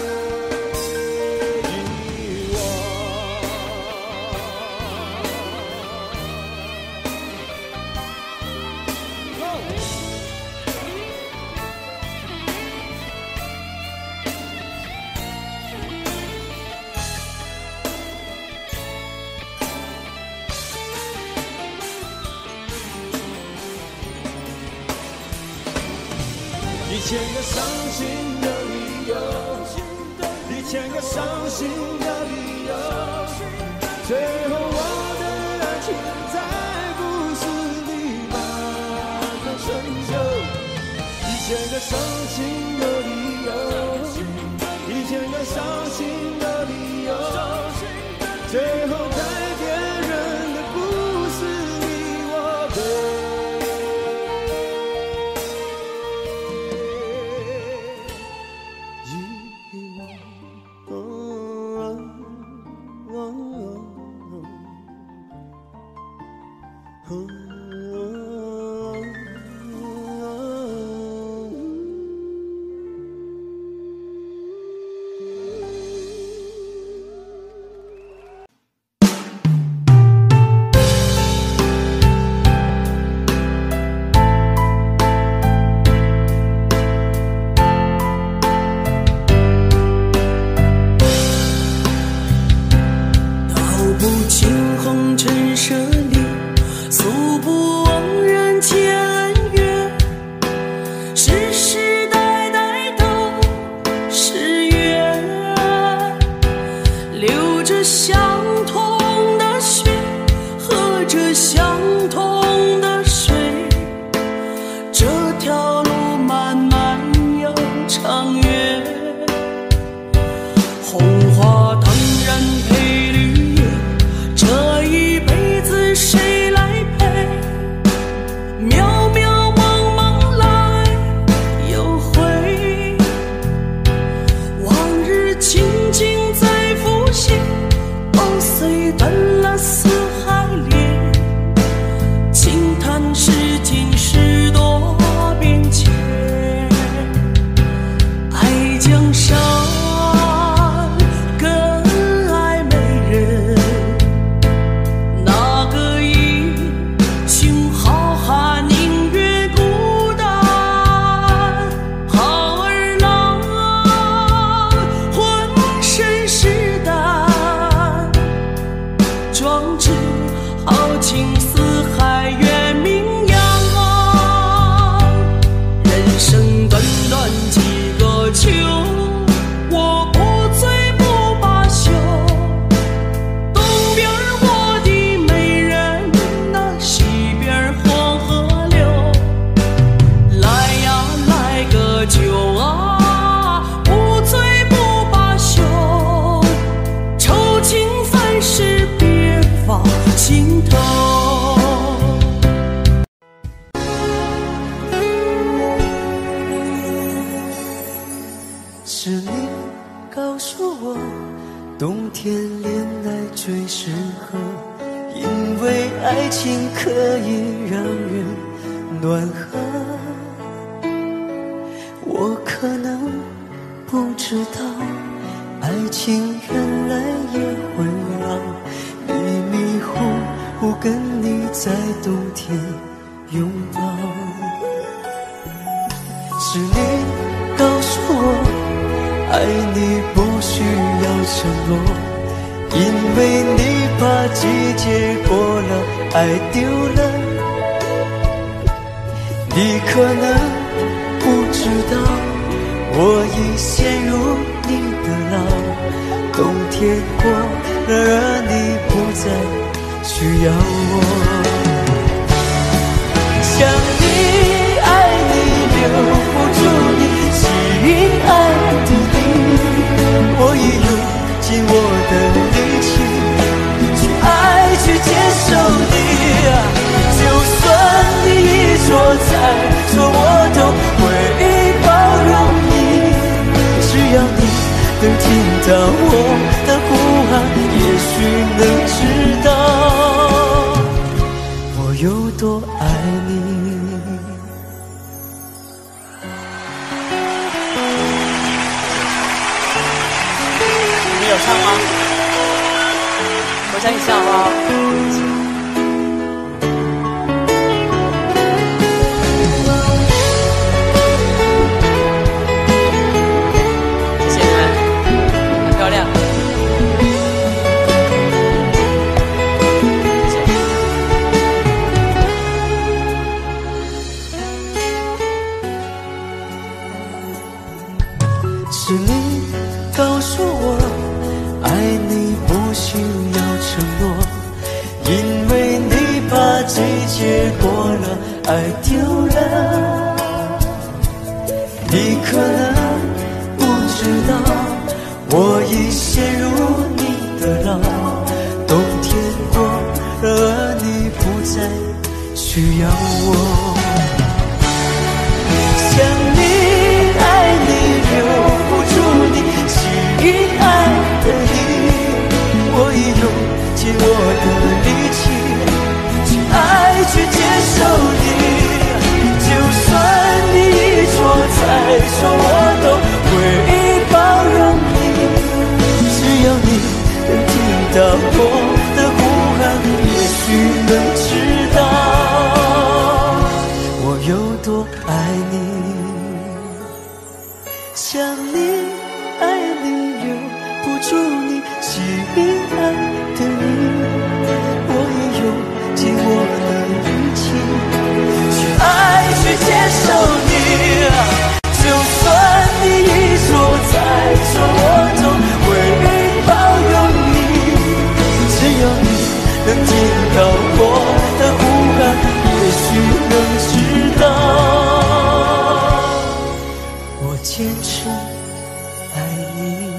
一千个伤心的理由，一千个伤心的理由，最后我的爱情在故事里慢慢成就。一千个伤心的理由，一千个伤心的理由，最后在别人的故事里我被是你告诉我，冬天恋爱最适合，因为爱情可以让人暖和。我可能不知道，爱情原来也会老，迷迷糊糊跟你在冬天拥抱。是你告诉我，爱你不需要承诺，因为你怕季节过了，爱丢了。你可能不知道，我已陷入你的牢。冬天过了，而你不再需要我。想你爱你留不住你，心爱的你，我已用尽我的力气有唱吗？我想一下好不好？谢谢你们，很漂亮。 是你告诉我，爱你不需要承诺，因为你怕季节过了，爱丢了。你可能不知道，我已陷入你的牢，冬天过，而你不再需要我。想你，爱你，留不住你，心爱的你，我已用尽我的力气去爱，去接受你。就算你一错再错，我都会包容你。只要你能听到我的呼喊，也许能知道我有多爱你。想你，爱你，留不住你，心爱的你，我已用尽我的力气去爱，去接受你。就算你一错再错，我都会包容你。只要你能听到我的呼喊，也许能知道我坚持爱你。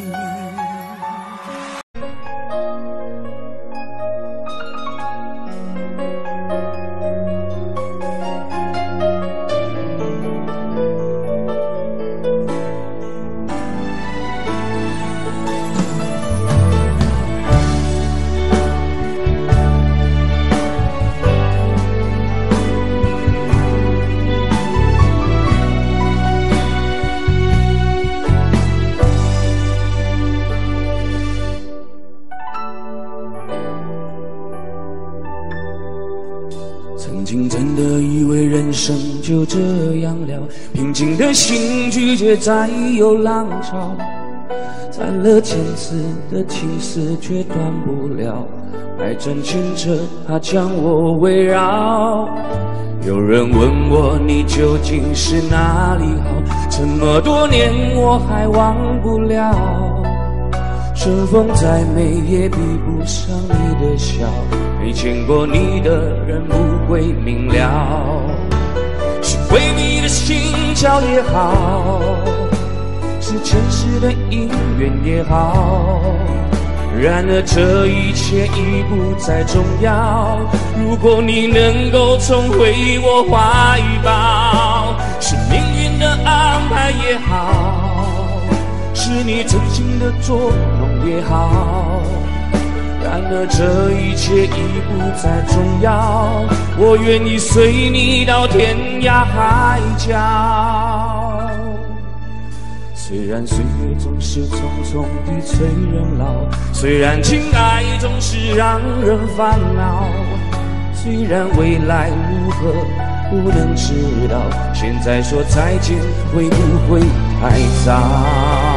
曾经真的以为人生就这样了，平静的心拒绝再有浪潮，攒了千次的情丝却断不了，爱正牵着它将我围绕。有人问我你究竟是哪里好，这么多年我还忘不了。春风再美也比不上你的笑，没见过你的人不会明了。是为你的心跳也好，是前世的姻缘也好，然而这一切已不再重要。如果你能够重回我怀抱，是命运的安排也好，是你真心的捉弄也好，然而这一切已不再重要。我愿意随你到天涯海角。虽然岁月总是匆匆地催人老，虽然情爱总是让人烦恼，虽然未来如何不能知道，现在说再见会不会太早？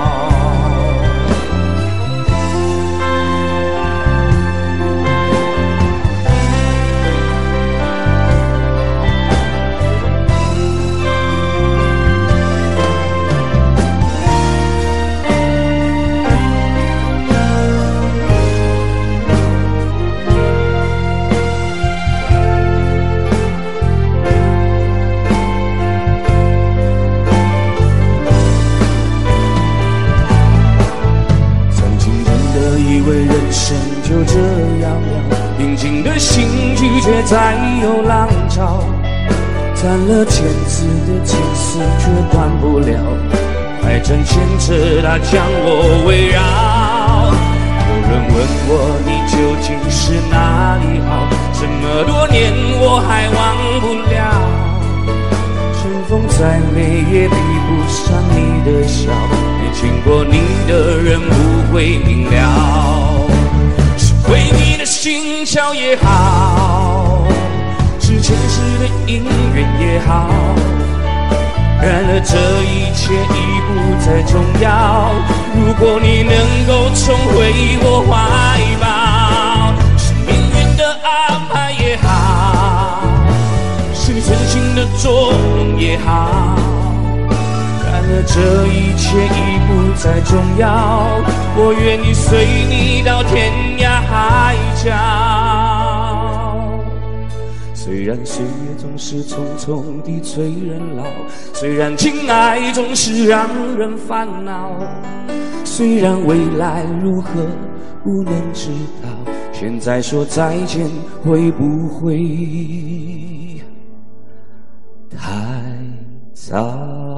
就这样了，平静的心拒绝再有浪潮，攒了千次的情丝却断不了，爱正牵着它将我围绕。有人问我你究竟是哪里好，这么多年我还忘不了。春风再美也比不上你的笑， 经过你的人不会明了，是为你的心跳也好，是前世的姻缘也好，然而这一切已不再重要。如果你能够重回我怀抱，是命运的安排也好，是你存心的捉弄也好，然而这一切已不再重要。我愿意随你到天涯海角。虽然岁月总是匆匆地催人老，虽然情爱总是让人烦恼，虽然未来如何不能知道，现在说再见会不会太早？